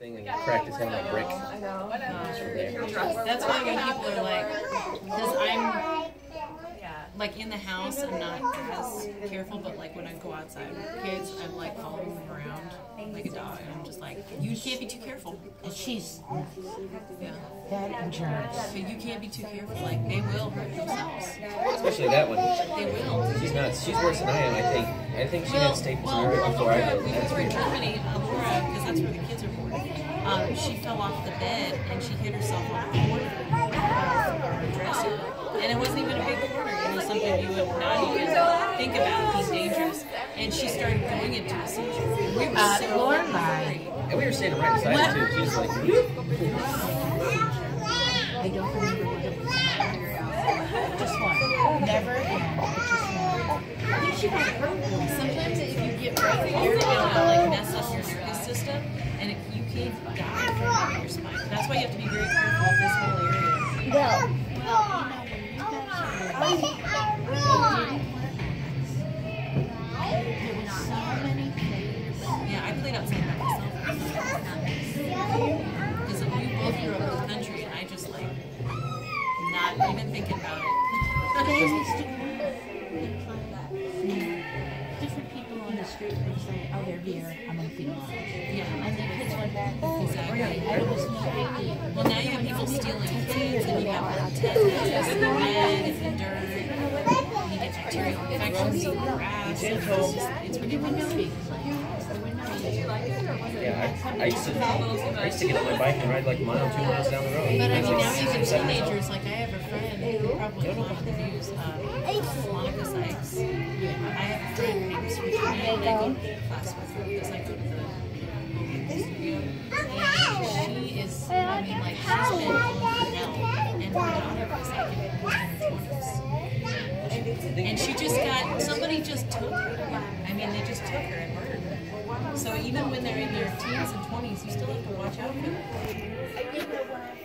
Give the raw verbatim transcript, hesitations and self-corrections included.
thing and cracked his head on a brick. I know. That's why when people are like, because I'm like in the house, I'm not as careful, but like when I go outside with kids, I'm like following them around like a dog, and I'm just like, you can't be too careful. And she's Yeah. that and germs. So you can't be too careful. Like they will hurt themselves. Especially that one. They will. She's not. She's worse than I am. I think. I think she Well, had staples well, in her before I Laura, did. we That's were in weird. Germany, uh, Laura, because that's where the kids are born. Um, she fell off the bed and she hit herself on the corner of our dresser. And it wasn't even a big corner. It was something you would not even think about being dangerous. And she started going into a seizure. And we were Uh, so Lorelai. And we were standing right beside her too. She was like, I don't remember what it was. Just one. Never again. Just one. Sometimes if you get right here, it'll like mess up your nervous system, and it, you can't die from your spine. That's why you have to be very careful of this whole area. Well, there were so many things. Yeah, I played outside by myself because we both grew up in the country, and I just like not even thinking about it. They used to different people on the street would say, oh, they're here, I'm going to feed them. Yeah, And the kids went back. exactly. And it was no big deal. Well, now you have people stealing kids, and you have tattoos in the bed, in the dirt. You get bacterial infections in the grass. It's, just, it's ridiculous. yeah. I, I used to. I used to get on my bike and ride like a mile, two miles down the road. But I mean, was now like even six, seven. teenagers, like I have a friend who probably watched the news, uh, Monica Sykes. I have a friend named Serena, and I go to class with her because I go to the local studio. And she is, I mean, like, she's been going through hell, and her daughter was like in her twenties. And she just got, somebody just took her. I mean, they just took her and murdered her. So even when they're in their teens and twenties, you still have to watch out for them.